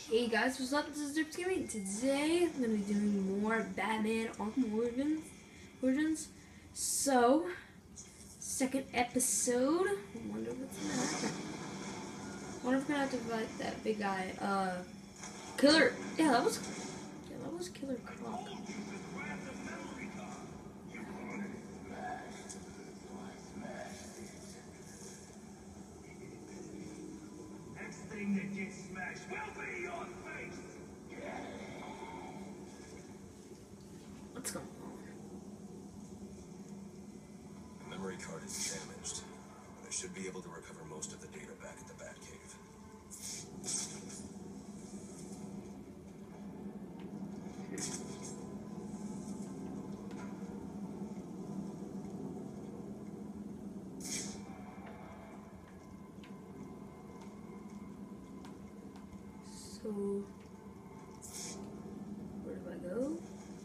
Hey guys, what's up? This is Drips Gaming. Today I'm going to be doing more Batman Arkham Origins. So, second episode. I wonder what's going to happen. I wonder if we're going to have to fight that big guy. Killer. Yeah, that was Killer Croc. Next thing that gets smashed will be your face. What's going on? The memory card is damaged. I should be able to recover most of the data back at the Batcave. So, where do I go?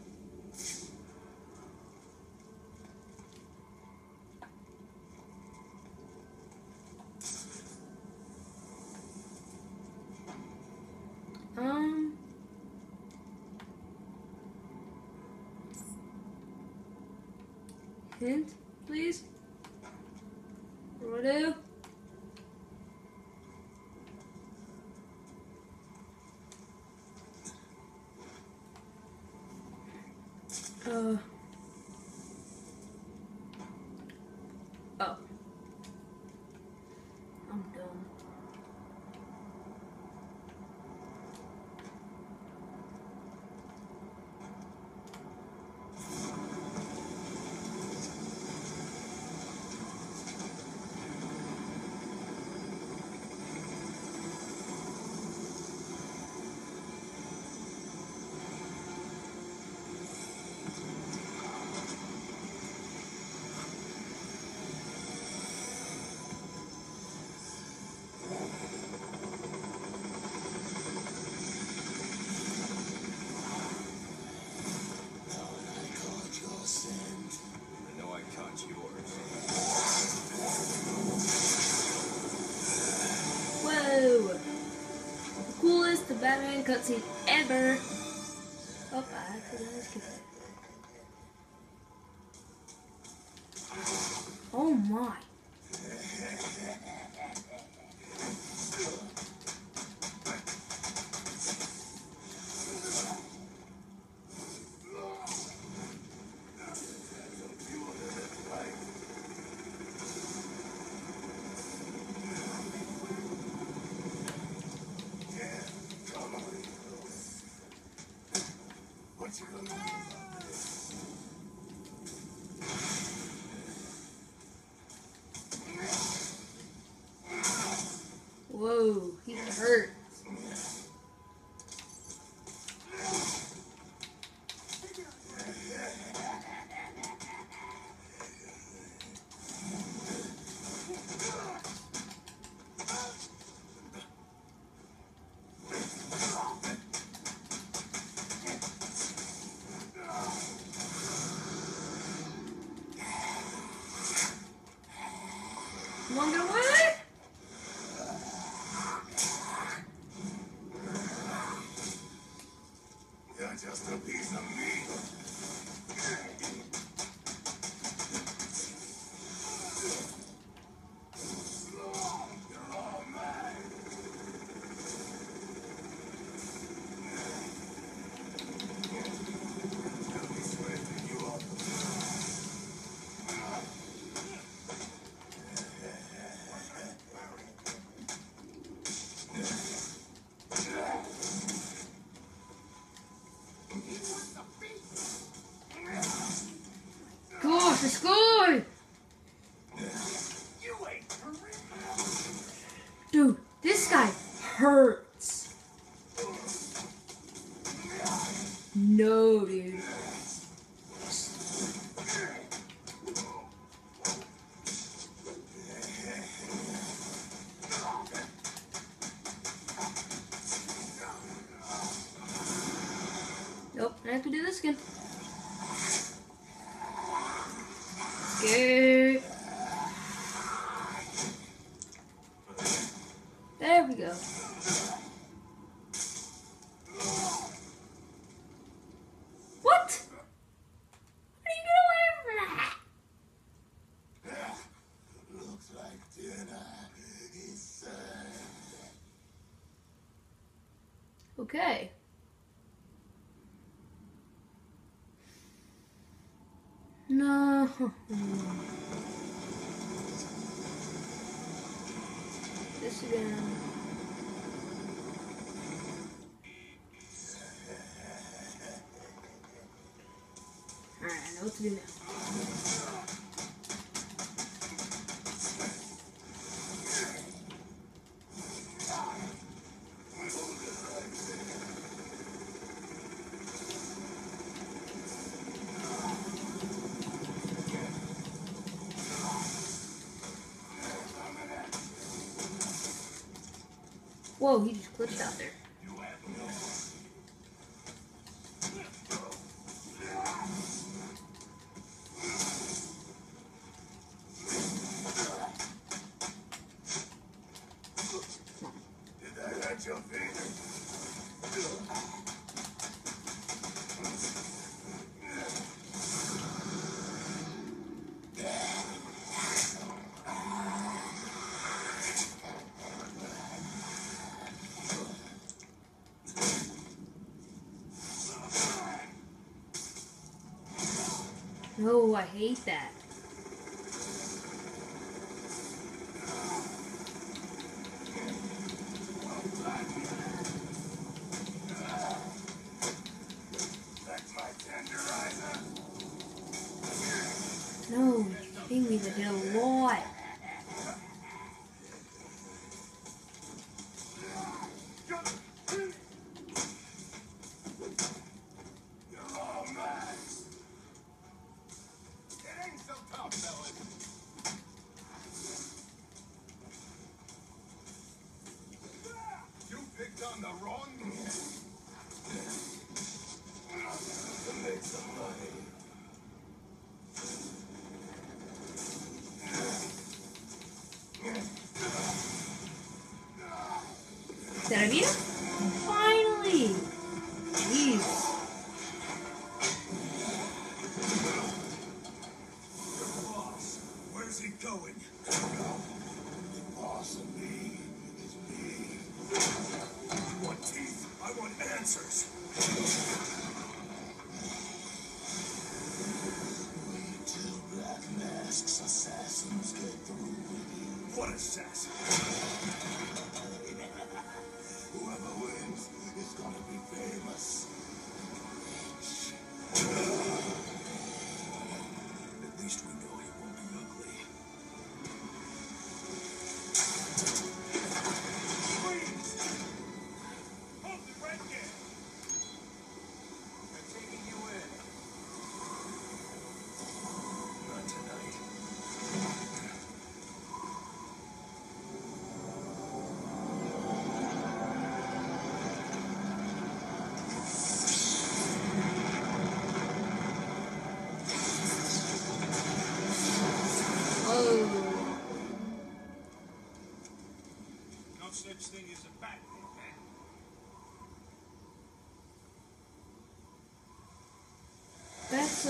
Hint, please. What do I do? Oh. I'm dumb. I know I caught yours. Whoa! The coolest Batman cutscene ever! Oh, I accidentally skipped it. Oh my! What you gonna do about this? Whoa, he hurt. Come on, get away! You're just a piece of meat. You're all mine. Let me straighten you up. Gosh, I scored! You ain't for real. Dude, this guy hurts. No, dude. Nope, I have to do this again. Scared. There we go. Okay. No. This again. Alright, I know what to do now. Whoa, he just glitched out there. Did that hurt your finger? No, I hate that. That's my tenderizer. No, you're kidding me, that did a lot. You're all mine. It ain't so tough, fellas. You picked on the wrong man. To make some money. Is that a view? Finally! Jeez. Boss, where's he going? The boss of me is me. I want teeth. I want answers. Wait till Black Mask's assassins get through with you. What assassin? Whoever wins is gonna be famous. At least we know he won't be ugly. Freeze! Hold it right there. They're taking you in. Not tonight. Oh. No such thing as a Batman, man. That's,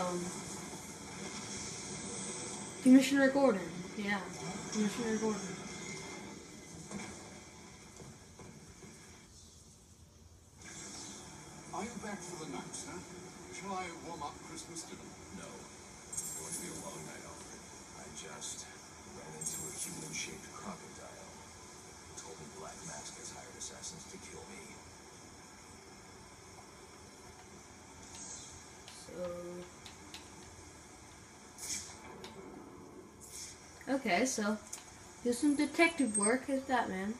Commissioner Gordon. Yeah, Commissioner Gordon. Are you back for the night, sir? Shall I warm up Christmas dinner? No. It's going to be a long night, Alfred. I just ran into a human-shaped crocodile. Told me Black Mask has hired assassins to kill me. Okay, so do some detective work as Batman.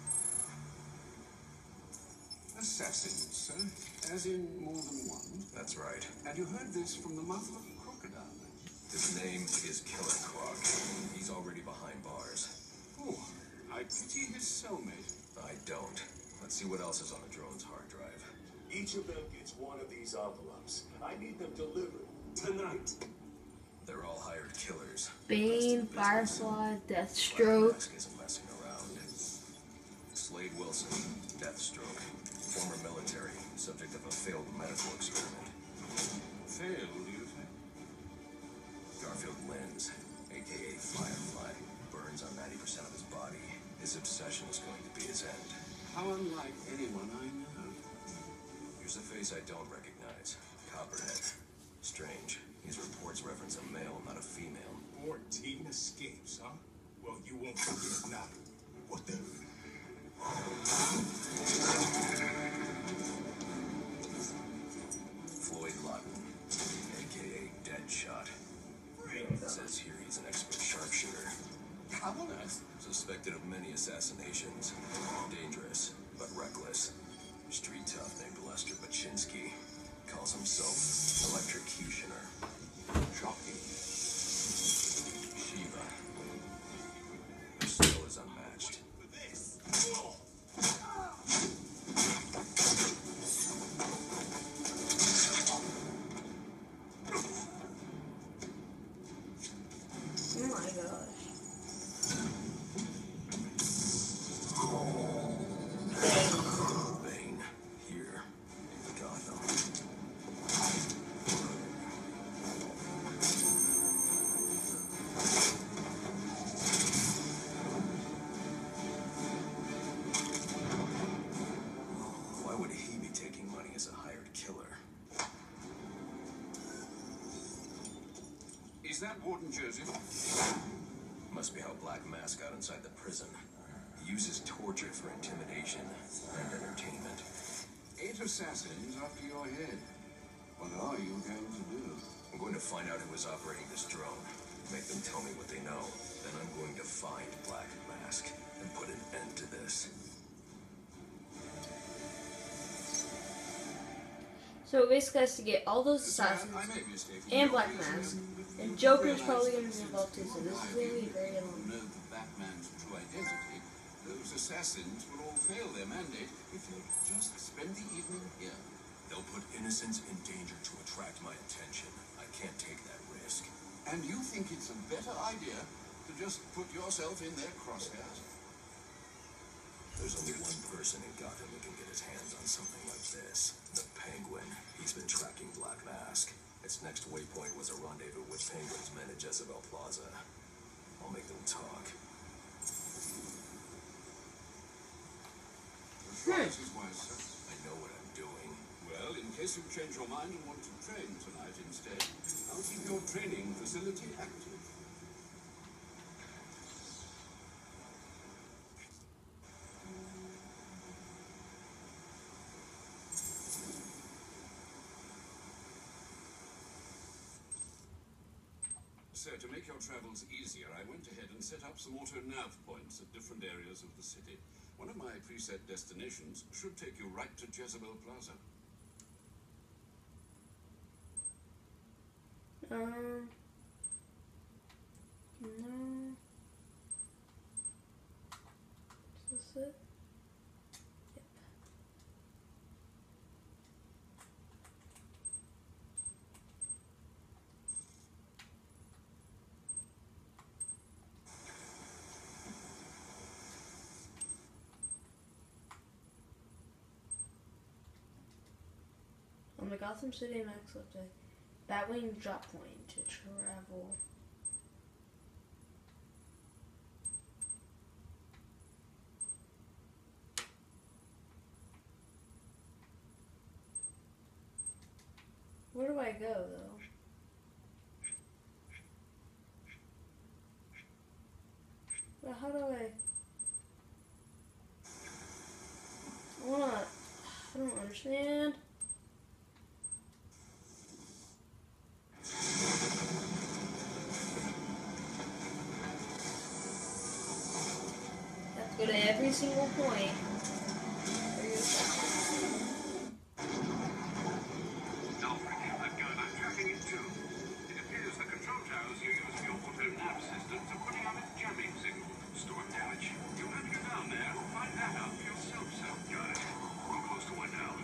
Assassins, sir. As in more than one. That's right. And you heard this from the mouth of a crocodile. His name is Killer Croc. He's already behind bars. Oh, I pity his cellmate. I don't. Let's see what else is on the drone's hard drive. Each of them gets one of these envelopes. I need them delivered tonight. They're all hired killers. Bane, Firefly, Deathstroke. Black Mask isn't messing around. Slade Wilson, Deathstroke, former military, subject of a failed medical experiment. Failed, you say? Garfield Lens, aka Firefly, burns on 90% of his body. His obsession is going to be his end. How unlike anyone I know. Here's a face I don't recognize. Copperhead. Strange. These reports reference a male, not a female. 14 escapes, huh? Well, you won't forget now. What the? Floyd Lawton, a.k.a. Deadshot. It says here he's an expert sharpshooter. How on earth? Suspected of many assassinations. Dangerous, but reckless. Street tough named Lester Baczynski. Calls himself Electrocutioner. Shocking. Shiva. Her skill is unmatched. Oh my gosh. Bane, here in Gotham. Why would he be taking money as a hired killer? Is that Warden Joseph? Must be how Black Mask got inside the prison. He uses torture for intimidation and entertainment. 8 assassins after your head. What are you going to do? I'm going to find out who is operating this drone. Make them tell me what they know. Then I'm going to find Black Mask and put an end to this. So it basically has to get all those Sir, assassins I may be mistaken. and Your Black reason- Mask. And Joker's probably going to be involved too, so this is going to be very Know long. the Batman's true identity. Those assassins will all fail their mandate if you just spend the evening here. They'll put innocents in danger to attract my attention. I can't take that risk. And you think it's a better idea to just put yourself in their crosshairs? There's only one person in Gotham who can get his hands on something like this. The Penguin. He's been tracking Black Mask. Its next waypoint was a rendezvous with Penguin's men at Jezebel Plaza. I'll make them talk. This is wise, sir. I know what I'm doing. Well, in case you change your mind and want to train tonight instead, I'll keep your training facility active. So, to make your travels easier, I went ahead and set up some auto-nav points at different areas of the city. One of my preset destinations should take you right to Jezebel Plaza. No. Is this it? Yep. On the Gotham City Max website, Batwing drop point to travel. Where do I go though? Well, how do I I don't understand. Have to go to every single point. Alfred, I've tracking it too. It appears the control towers you use for your auto-nav systems are putting out a jamming signal. Storm damage. You'll have to go down there and find that out for yourself, sir. Got it. We're close to one now.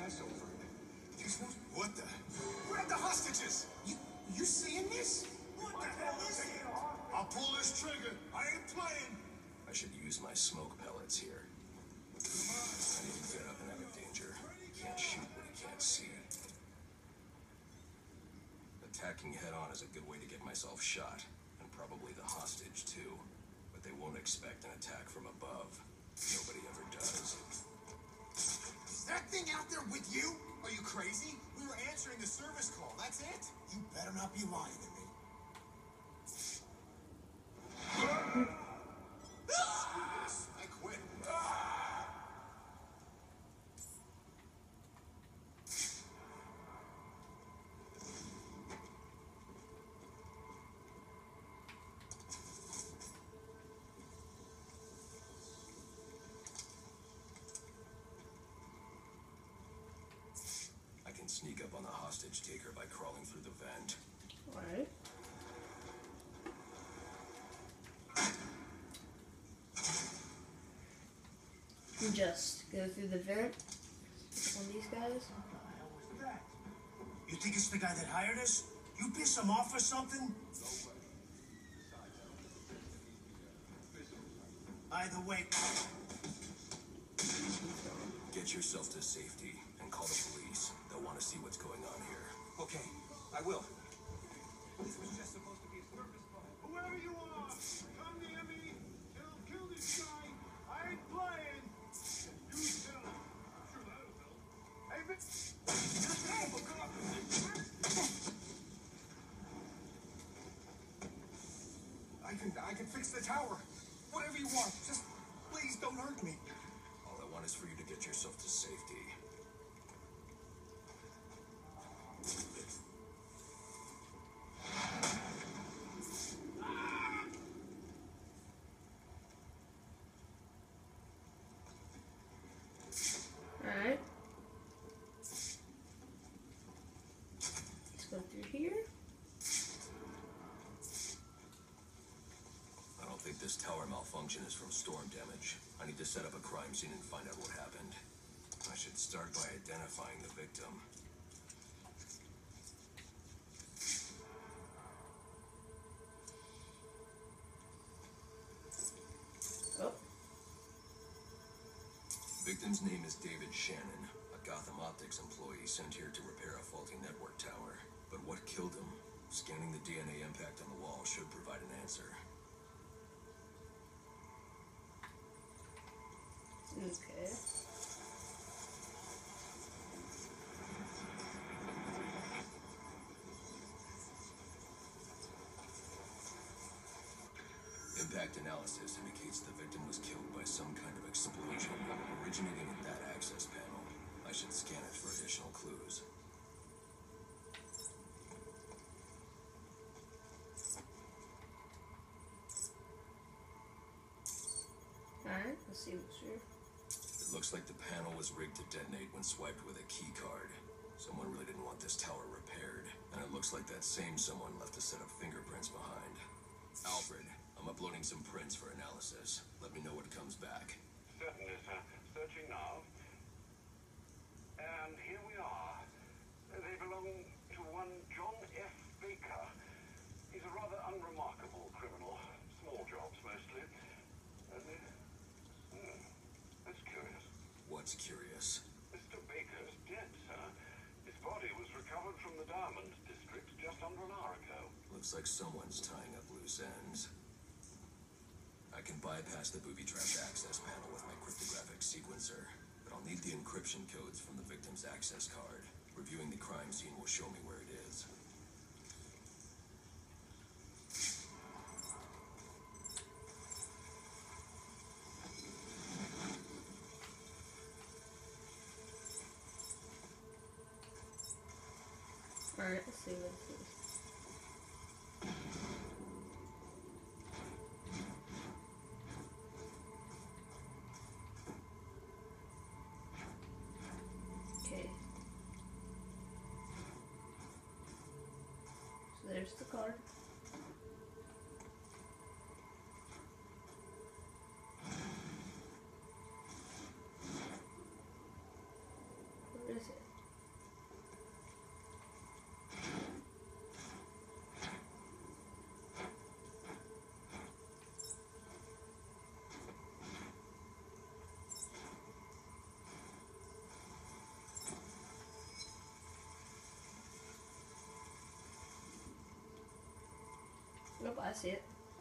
Passover. What the? Grab the hostages! You seeing this? What the hell is it? I'll pull this trigger. I ain't playing. I should use my smoke pellets here. I need to get up and out of danger. Can't shoot what he can't see. Attacking head-on is a good way to get myself shot, and probably the hostage too. But they won't expect an attack from above. Nobody ever does. Is that thing out there with you? Are you crazy? We were answering the service call. That's it. You better not be lying to me. I quit. I can sneak up on the hostage taker by crawling through the vent. Alright. You just go through the vent on these guys. You think it's the guy that hired us? You piss him off or something? Either way, Get yourself to safety and call the police. They'll want to see what's going on here. okay, I will. This was just supposed to be a service call. Whoever you are, come near me. Kill this guy. I ain't playing. You tell him. I'm sure that'll help. Hey, I can fix the tower. Whatever you want. Just please don't hurt me. All I want is for you to get yourself to safety. Alright. Let's go through here. I don't think this tower malfunction is from storm damage. I need to set up a crime scene and find out what happened. I should start by identifying the victim. Oh, Victim's name is David Shannon, a Gotham Optics employee sent here to repair a faulty network tower. But what killed him? Scanning the DNA impact on the wall should provide an answer. okay. Impact analysis indicates the victim was killed by some kind of explosion originating in that access panel. I should scan it for additional clues. Alright, let's see what's here. It looks like the panel was rigged to detonate when swiped with a key card. Someone really didn't want this tower repaired, and it looks like that same someone left a set of fingerprints behind. Alfred, I'm uploading some prints for analysis. Let me know what comes back. certainly, sir. Searching now. And here we are. They belong to one John F. Baker. He's a rather unremarkable criminal. Small jobs, mostly. That's curious. What's curious? Mr. Baker's dead, sir. His body was recovered from the Diamond District just under an hour ago. Looks like someone's tying up loose ends. I can bypass the booby-trapped access panel with my cryptographic sequencer, but I'll need the encryption codes from the victim's access card. Reviewing the crime scene will show me where it is. Alright, let's see what this is. Okay. So there's the card. Where is it? Nope, I see it.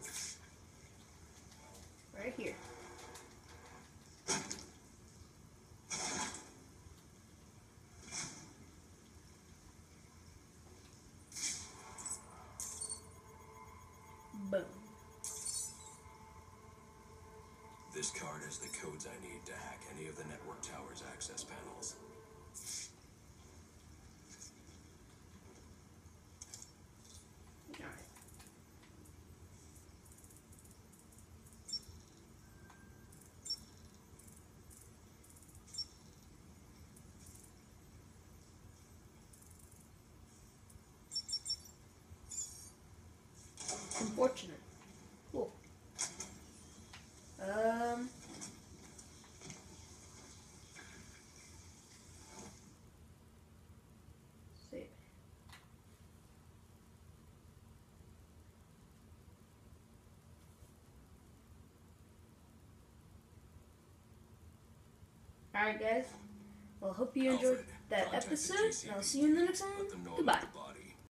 Right here. Boom. This card has the codes I need to hack any of the network tower's access panels. Alright. Unfortunate. Cool. See. Alright, guys. Well, hope you enjoyed Alfred, that contact the episode, GCPD. and I'll see you in the next Let one. them know about Goodbye. the